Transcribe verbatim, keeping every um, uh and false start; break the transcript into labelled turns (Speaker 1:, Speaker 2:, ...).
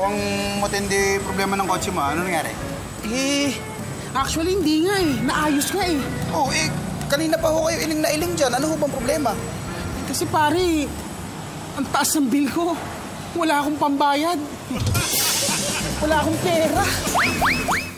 Speaker 1: mukhang matindi problema ng kotse mo. Ano nangyari?
Speaker 2: Eh, actually hindi nga eh. Naayos nga eh.
Speaker 1: Oh, eh, kanina pa ho kayo iling na iling dyan. Ano ho bang problema?
Speaker 2: Kasi pare, ang taas ng bill ko. Wala akong pambayad. Wala akong pera.